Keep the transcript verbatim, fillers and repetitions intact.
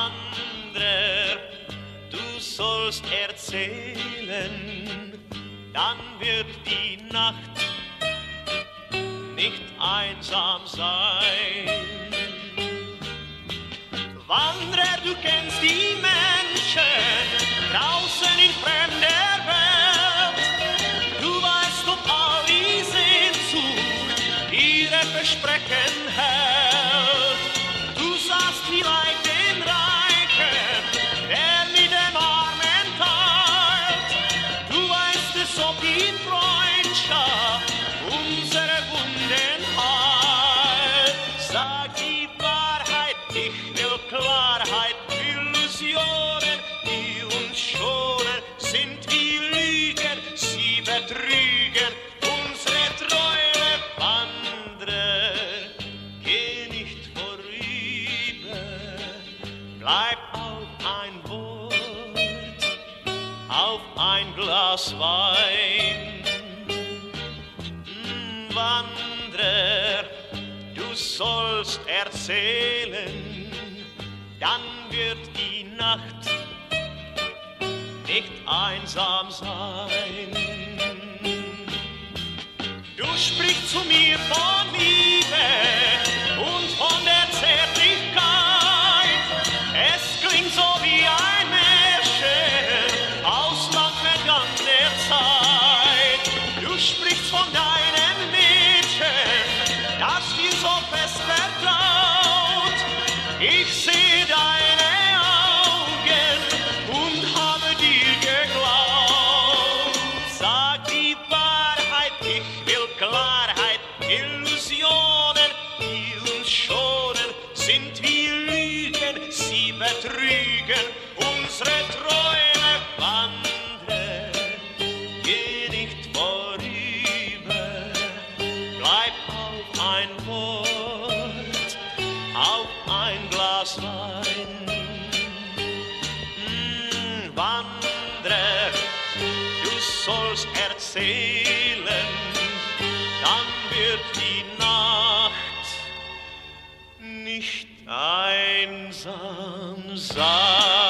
Wanderer, du sollst erzählen, dann wird die Nacht nicht einsam sein. Wanderer, du kennst die Menschen draußen in fremder Welt. Du weißt, ob all die Sehnsucht ihre Versprechen hält. Du sahst vielleicht den Reichen, der mit den Armen teilt. Du weißt es, ob die Freundschaft unsere Wunden heilt. Sag die Wahrheit, ich will Klarheit. Illusionen, die uns schonen, sind wie Lügen, sie betrügen unsere Träume. Wanderer, geh nicht vorüber, bleib auf ein Wort, auf ein Glas Wein. Mm, Wanderer, du sollst erzählen, dann wird die Nacht nicht einsam sein. Du sprichst zu mir von Liebe und von der Zärtlichkeit. Es klingt so wie ein Märchen aus lang vergangener Zeit. Du sprichst von deinem Mädchen, das dir so fest vertraut. Ich sehe deine Augen und habe dir geglaubt. Sag die Wahrheit, ich will Klarheit. Illusionen, die uns schonen, sind wie Lügen, sie betrügen unsere Träume. Wandre, geh nicht vorüber, bleib auf ein Wort, auf ein Glas Wein. Mm, Wanderer, du sollst erzählen, dann wird die Nacht nicht einsam sein.